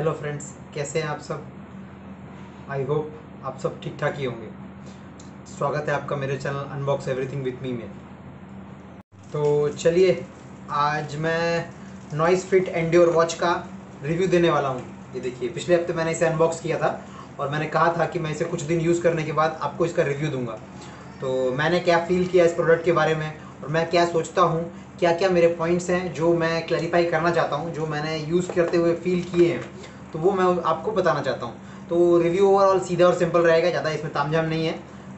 Hello friends, कैसे हैं आप सब। आई होप आप सब ठीक ठाक ही होंगे। स्वागत है आपका मेरे channel unbox everything with me में। तो चलिए, आज मैं नॉइस फिट एंड्योर वॉच का रिव्यू देने वाला हूँ। ये देखिए, पिछले हफ्ते मैंने इसे अनबॉक्स किया था और मैंने कहा था कि मैं इसे कुछ दिन यूज़ करने के बाद आपको इसका रिव्यू दूंगा। तो मैंने क्या फ़ील किया इस प्रोडक्ट के बारे में और मैं क्या सोचता हूँ, क्या क्या मेरे पॉइंट्स हैं जो मैं क्लैरिफाई करना चाहता हूँ, जो मैंने यूज़ करते हुए फ़ील किए हैं, तो वो मैं आपको बताना चाहता हूँ। तो रिव्यू ओवरऑल सीधा और सिंपल रहेगा, ज़्यादा इसमें तामझाम नहीं है।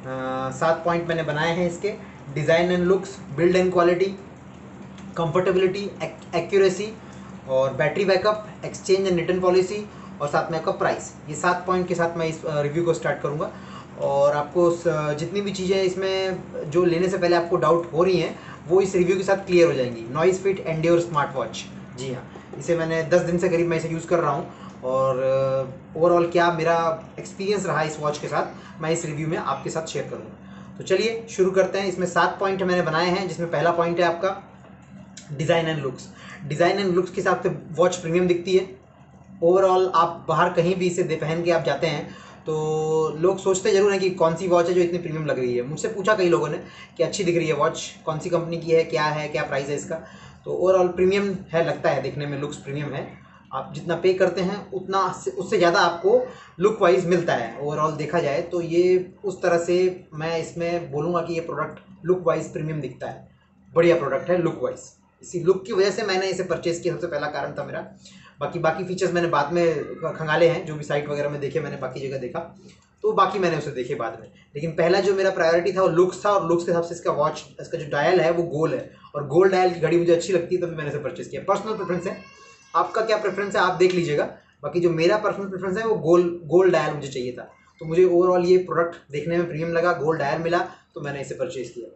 7 पॉइंट मैंने बनाए हैं इसके। Design and looks, build and quality, comfortability, accuracy और battery backup, exchange and return policy और साथ में आपका प्राइस। ये 7 पॉइंट के साथ मैं इस रिव्यू को स्टार्ट करूँगा और आपको जितनी भी चीज़ें इसमें जो लेने से पहले आपको डाउट हो रही हैं वो इस रिव्यू के साथ क्लियर हो जाएंगी। Noise Fit Endure smart watch, जी हाँ, इसे मैंने 10 दिन से करीब मैं इसे यूज़ कर रहा हूँ और ओवरऑल क्या मेरा एक्सपीरियंस रहा इस वॉच के साथ मैं इस रिव्यू में आपके साथ शेयर करूँगा। तो चलिए शुरू करते हैं। इसमें 7 पॉइंट मैंने बनाए हैं, जिसमें पहला पॉइंट है आपका design and looks. Design and looks के हिसाब से वॉच प्रीमियम दिखती है। ओवरऑल आप बाहर कहीं भी इसे पहन के आप जाते हैं तो लोग सोचते ज़रूर हैं कि कौन सी वॉच है जो इतनी प्रीमियम लग रही है। मुझसे पूछा कई लोगों ने कि अच्छी दिख रही है वॉच, कौन सी कंपनी की है, क्या प्राइस है इसका। तो ओवरऑल प्रीमियम है, लगता है देखने में लुक्स प्रीमियम है। आप जितना पे करते हैं उतना उससे ज़्यादा आपको लुक वाइज मिलता है। ओवरऑल देखा जाए तो ये उस तरह से मैं इसमें बोलूँगा कि ये प्रोडक्ट लुक वाइज प्रीमियम दिखता है। बढ़िया प्रोडक्ट है लुक वाइज। इसी लुक की वजह से मैंने इसे परचेज़ किया, सबसे पहला कारण था मेरा। बाकी फीचर्स मैंने बाद में खंगाले हैं, जो भी साइट वगैरह में देखे मैंने, बाकी जगह देखा तो बाकी मैंने उसे देखे बाद में। लेकिन पहला जो मेरा प्रायोरिटी था वो लुक्स था, और लुक्स के हिसाब से इसका वॉच, इसका जो डायल है वो गोल है और गोल्ड डायल की घड़ी मुझे अच्छी लगती है, तभी मैंने इसे परचेज़ किया। पर्सनल प्रेफरेंस है, आपका क्या प्रेफरेंस है आप देख लीजिएगा। बाकी जो मेरा पर्सनल प्रेफरेंस है वो गोल्ड डायल मुझे चाहिए था। तो मुझे ओवरऑल ये प्रोडक्ट देखने में प्रीमियम लगा, गोल्ड डायल मिला, तो मैंने इसे परचेज़ किया।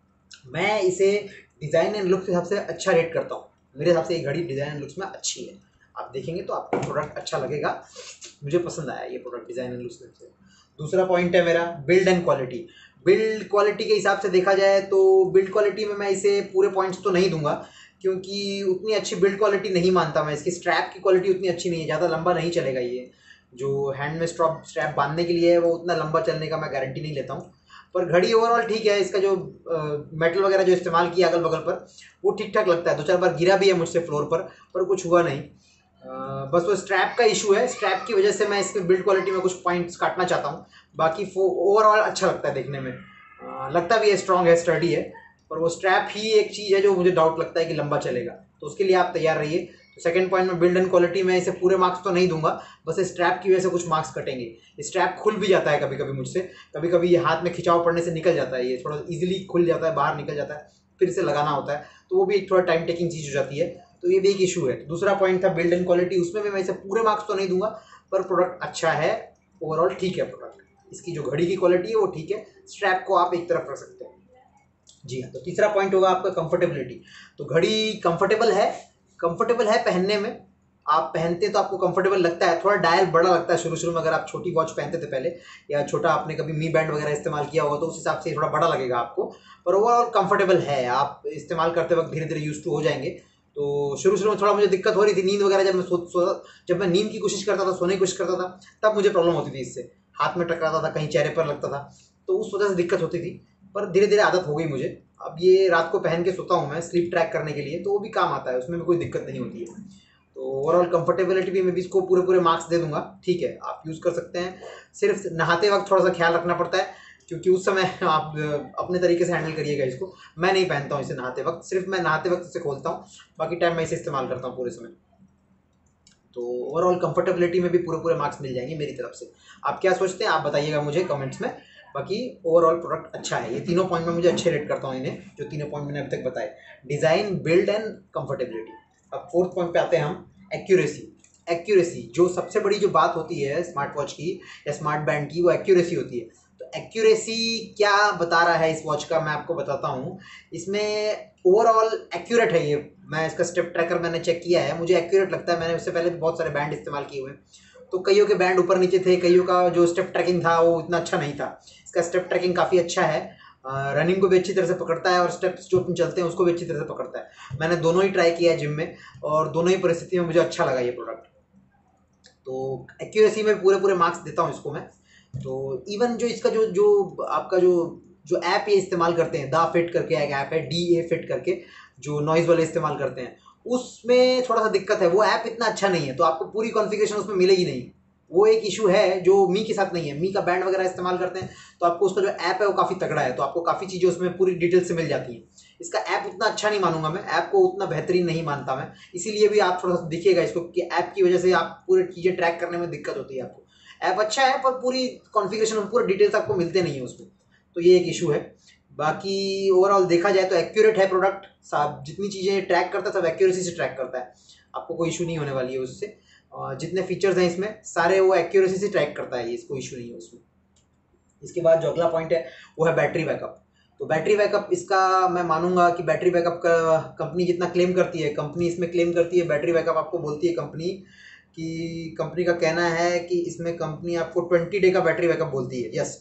मैं इसे डिज़ाइन एंड लुक के हिसाब से अच्छा रेट करता हूँ। मेरे हिसाब से ये घड़ी डिज़ाइन एंड लुक्स में अच्छी है। आप देखेंगे तो आपको प्रोडक्ट अच्छा लगेगा। मुझे पसंद आया ये प्रोडक्ट डिज़ाइन एंड लुक्स से। दूसरा पॉइंट है मेरा build and quality. Build quality के हिसाब से देखा जाए तो बिल्ड क्वालिटी में मैं इसे पूरे पॉइंट्स तो नहीं दूंगा, क्योंकि उतनी अच्छी बिल्ड क्वालिटी नहीं मानता मैं। इसकी स्ट्रैप की क्वालिटी उतनी अच्छी नहीं है, ज़्यादा लंबा नहीं चलेगा ये। जो हैंड में स्ट्रैप बांधने के लिए है वो उतना लंबा चलने का मैं गारंटी नहीं लेता हूँ। पर घड़ी ओवरऑल ठीक है। इसका जो मेटल वगैरह जो इस्तेमाल किया अगल बगल पर वो ठीक ठाक लगता है। 2-4 बार गिरा भी है मुझसे फ्लोर पर कुछ हुआ नहीं। बस वो स्ट्रैप का इशू है, स्ट्रैप की वजह से मैं इसके बिल्ड क्वालिटी में कुछ पॉइंट्स काटना चाहता हूँ। बाकी ओवरऑल अच्छा लगता है देखने में। लगता भी है स्ट्रॉन्ग है, स्टडी है, पर वो स्ट्रैप ही एक चीज़ है जो मुझे डाउट लगता है कि लंबा चलेगा, तो उसके लिए आप तैयार रहिए। तो सेकंड पॉइंट में बिल्ड एंड क्वालिटी में इसे पूरे मार्क्स तो नहीं दूंगा, बस स्ट्रैप की वजह से कुछ मार्क्स कटेंगे। स्ट्रैप खुल भी जाता है कभी कभी मुझसे, कभी कभी ये हाथ में खिंचाव पड़ने से निकल जाता है, ये थोड़ा इजीली खुल जाता है, बाहर निकल जाता है, फिर इसे लगाना होता है, तो वो भी एक थोड़ा टाइम टेकिंग चीज़ हो जाती है। तो ये भी एक इशू है। दूसरा पॉइंट था बिल्ड एंड क्वालिटी, उसमें भी मैं इसे पूरे मार्क्स तो नहीं दूंगा, पर प्रोडक्ट अच्छा है, ओवरऑल ठीक है प्रोडक्ट। इसकी जो घड़ी की क्वालिटी है वो ठीक है, स्ट्रैप को आप एक तरफ रख सकते हैं। जी हाँ। तो तीसरा पॉइंट होगा आपका कंफर्टेबिलिटी। तो घड़ी कंफर्टेबल है पहनने में। आप पहनते तो आपको कंफर्टेबल लगता है। थोड़ा डायल बड़ा लगता है शुरू शुरू में, अगर आप छोटी वॉच पहनते थे पहले, या छोटा आपने कभी मी बैंड वगैरह इस्तेमाल किया होगा तो उस हिसाब से थोड़ा बड़ा लगेगा आपको, पर ओवरऑल कंफर्टेबल है। आप इस्तेमाल करते वक्त धीरे धीरे यूज टू हो जाएंगे। तो शुरू में थोड़ा मुझे दिक्कत हो रही थी, नींद वगैरह जब मैं नींद की कोशिश करता था, सोने की कोशिश करता था, तब मुझे प्रॉब्लम होती थी इससे। हाथ में टकराता था, कहीं चेहरे पर लगता था, तो उस वजह से दिक्कत होती थी। पर धीरे धीरे आदत हो गई मुझे। अब ये रात को पहन के सोता हूँ मैं स्लीप ट्रैक करने के लिए, तो वो भी काम आता है, उसमें भी कोई दिक्कत नहीं होती है। तो ओवरऑल कंफर्टेबिलिटी भी मैं भी इसको पूरे मार्क्स दे दूंगा, ठीक है, आप यूज़ कर सकते हैं। सिर्फ नहाते वक्त थोड़ा सा ख्याल रखना पड़ता है, क्योंकि उस समय आप अपने तरीके से हैंडल करिएगा इसको। मैं नहीं पहनता हूँ इसे नहाते वक्त, सिर्फ मैं नहाते वक्त इसे खोलता हूँ, बाकी टाइम मैं इसे इस्तेमाल करता हूँ पूरे समय। तो ओवरऑल कंफर्टेबिलिटी में भी पूरे मार्क्स मिल जाएंगे मेरी तरफ से। आप क्या सोचते हैं आप बताइएगा मुझे कमेंट्स में। बाकी ओवरऑल प्रोडक्ट अच्छा है। ये तीनों पॉइंट में मुझे अच्छे रेट करता हूँ इन्हें, जो तीनों पॉइंट मैंने अभी तक बताए, डिज़ाइन, बिल्ड एंड कंफर्टेबिलिटी। अब फोर्थ पॉइंट पे आते हैं हम, एक्यूरेसी। एक्यूरेसी जो सबसे बड़ी जो बात होती है स्मार्ट वॉच की या स्मार्ट बैंड की, वो एक्यूरेसी होती है। तो एक्यूरेसी क्या बता रहा है इस वॉच का, मैं आपको बताता हूँ। इसमें ओवरऑल एक्यूरेट है ये। मैं इसका स्टेप ट्रैकर मैंने चेक किया है, मुझे एक्यूरेट लगता है। मैंने उससे पहले बहुत सारे बैंड इस्तेमाल किए हुए हैं, तो कईयों के बैंड ऊपर नीचे थे, कईयों का जो स्टेप ट्रैकिंग था वो इतना अच्छा नहीं था। इसका स्टेप ट्रैकिंग काफ़ी अच्छा है, रनिंग को भी अच्छी तरह से पकड़ता है और स्टेप्स जो अपन चलते हैं उसको भी अच्छी तरह से पकड़ता है। मैंने दोनों ही ट्राई किया है जिम में, और दोनों ही परिस्थिति में मुझे अच्छा लगा ये प्रोडक्ट। तो एक्यूरेसी में पूरे पूरे मार्क्स देता हूँ इसको मैं। तो इवन जो इसका जो जो आपका जो ऐप ये इस्तेमाल करते हैं, दा फिट करके एक ऐप है, DA फिट करके, जो नॉइज़ वाले इस्तेमाल करते हैं, उसमें थोड़ा सा दिक्कत है। वो ऐप इतना अच्छा नहीं है, तो आपको पूरी कॉन्फ़िगरेशन उसमें मिलेगी नहीं। वो एक इशू है जो मी के साथ नहीं है। मी का बैंड वगैरह इस्तेमाल करते हैं तो आपको उसका जो ऐप है वो काफ़ी तगड़ा है, तो आपको काफ़ी चीज़ें उसमें पूरी डिटेल से मिल जाती हैं। इसका ऐप उतना अच्छा नहीं मानूंगा मैं, ऐप को उतना बेहतरीन नहीं मानता मैं। इसीलिए भी आप थोड़ा सा दिखिएगा इसको कि ऐप की वजह से आप पूरी चीज़ें ट्रैक करने में दिक्कत होती है आपको। ऐप अच्छा है पर पूरी कॉन्फ़िगरेशन में पूरे डिटेल्स आपको मिलते नहीं है उसमें, तो ये एक इशू है। बाकी ओवरऑल देखा जाए तो एक्यूरेट है प्रोडक्ट, साफ जितनी चीज़ें ट्रैक करता है सब एक्यूरेसी से ट्रैक करता है, आपको कोई इशू नहीं होने वाली है उससे। जितने फीचर्स हैं इसमें सारे वो एक्यूरेसी से ट्रैक करता है, ये इसको इशू नहीं है उसमें। इसके बाद जो अगला पॉइंट है वो है बैटरी बैकअप। तो बैटरी बैकअप इसका मैं मानूंगा कि बैटरी बैकअप का कंपनी जितना क्लेम करती है, कंपनी इसमें क्लेम करती है बैटरी बैकअप आपको बोलती है कंपनी कि कंपनी का कहना है कि इसमें कंपनी आपको 20 डे का बैटरी बैकअप बोलती है। यस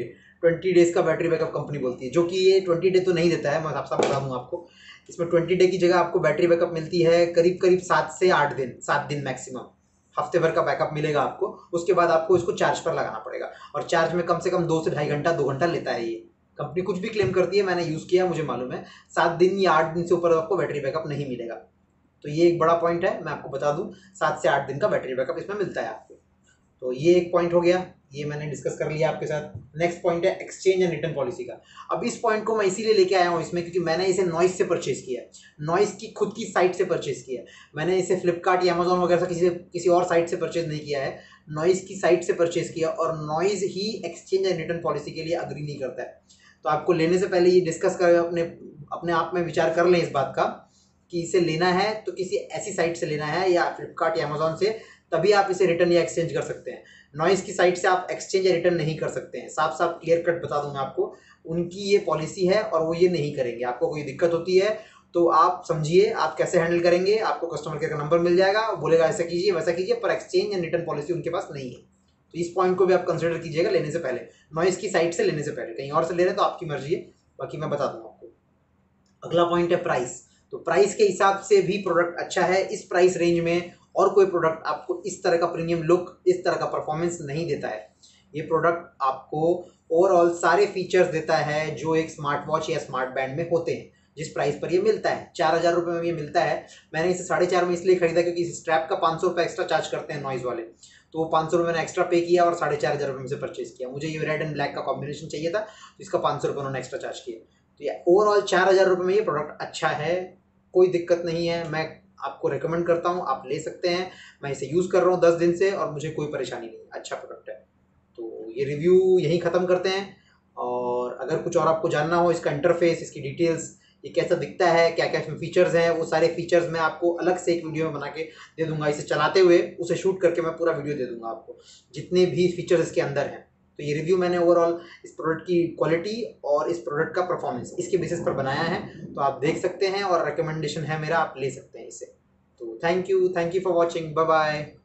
20 डेज का बैटरी बैकअप कंपनी बोलती है, जो कि ये 20 डे तो नहीं देता है। मैं साफ साफ बता दूँ आपको, इसमें 20 डे की जगह आपको बैटरी बैकअप मिलती है करीब करीब 7 से 8 दिन, 7 दिन मैक्सिमम, हफ्ते भर का बैकअप मिलेगा आपको। उसके बाद आपको इसको चार्ज पर लगाना पड़ेगा, और चार्ज में कम से कम 2 से ढाई घंटा 2 घंटा लेता है ये। कंपनी कुछ भी क्लेम करती है, मैंने यूज़ किया मुझे मालूम है, 7 दिन या 8 दिन से ऊपर आपको बैटरी बैकअप नहीं मिलेगा। तो ये एक बड़ा पॉइंट है, मैं आपको बता दूं 7 से 8 दिन का बैटरी बैकअप इसमें मिलता है आपको। तो ये एक पॉइंट हो गया, ये मैंने डिस्कस कर लिया आपके साथ। नेक्स्ट पॉइंट है एक्सचेंज एंड रिटर्न पॉलिसी का। अब इस पॉइंट को मैं इसीलिए लेके आया हूँ इसमें क्योंकि मैंने इसे नॉइस से परचेज किया है, नॉइस की खुद की साइट से परचेज किया है। मैंने इसे फ्लिपकार्ट या अमेजोन वगैरह से किसी और साइट से परचेज नहीं किया है, नॉइस की साइट से परचेज किया। और नॉइस ही एक्सचेंज एंड रिटर्न पॉलिसी के लिए अग्री नहीं करता है। तो आपको लेने से पहले ये डिस्कस कर अपने अपने आप में विचार कर लें इस बात का कि इसे लेना है तो किसी ऐसी साइट से लेना है या फ्लिपकार्ट या अमेजोन से, तभी आप इसे रिटर्न या एक्सचेंज कर सकते हैं। नॉइस की साइट से आप एक्सचेंज या रिटर्न नहीं कर सकते हैं, साफ साफ क्लियर कट बता दूंगा आपको। उनकी ये पॉलिसी है और वो ये नहीं करेंगे। आपको कोई दिक्कत होती है तो आप समझिए आप कैसे हैंडल करेंगे। आपको कस्टमर केयर का नंबर मिल जाएगा, बोलेगा ऐसा कीजिए वैसा कीजिए, पर एक्सचेंज एंड रिटर्न पॉलिसी उनके पास नहीं है। तो इस पॉइंट को भी आप कंसिडर कीजिएगा लेने से पहले, नॉइस की साइट से लेने से पहले। कहीं और से ले रहे हैं तो आपकी मर्जी है, बाकी मैं बता दूंगा आपको। अगला पॉइंट है प्राइस। तो प्राइस के हिसाब से भी प्रोडक्ट अच्छा है। इस प्राइस रेंज में और कोई प्रोडक्ट आपको इस तरह का प्रीमियम लुक, इस तरह का परफॉर्मेंस नहीं देता है। ये प्रोडक्ट आपको ओवरऑल सारे फीचर्स देता है जो एक स्मार्ट वॉच या स्मार्ट बैंड में होते हैं। जिस प्राइस पर ये मिलता है 4,000 रुपये में ये मिलता है। मैंने इसे 4,500 में इसलिए खरीदा क्योंकि इस स्ट्रैप का 500 रुपये एक्स्ट्रा चार्ज करते हैं नॉइज़ वाले, तो वो 500 रुपये मैंने एक्स्ट्रा पे किया और 4,500 रुपये में से परचेज किया। मुझे ये रेड एंड ब्लैक का कॉम्बिनेशन चाहिए था, तो इसका 500 रुपये उन्होंने एक्स्ट्रा चार्ज किया। तो ये ओवरऑल 4,000 रुपये में ये प्रोडक्ट अच्छा है, कोई दिक्कत नहीं है। मैं आपको रिकमेंड करता हूँ, आप ले सकते हैं। मैं इसे यूज़ कर रहा हूँ 10 दिन से और मुझे कोई परेशानी नहीं, अच्छा प्रोडक्ट है। तो ये रिव्यू यहीं ख़त्म करते हैं। और अगर कुछ और आपको जानना हो, इसका इंटरफेस, इसकी डिटेल्स, ये कैसा दिखता है, क्या क्या इसमें फीचर्स हैं, वो सारे फीचर्स मैं आपको अलग से एक वीडियो में बना के दे दूंगा। इसे चलाते हुए उसे शूट करके मैं पूरा वीडियो दे दूंगा आपको, जितने भी फीचर्स इसके अंदर हैं। तो ये रिव्यू मैंने ओवरऑल इस प्रोडक्ट की क्वालिटी और इस प्रोडक्ट का परफॉर्मेंस इसके बेसिस पर बनाया है, तो आप देख सकते हैं और रिकमेंडेशन है मेरा, आप ले सकते हैं इसे। तो thank you for watching, bye bye.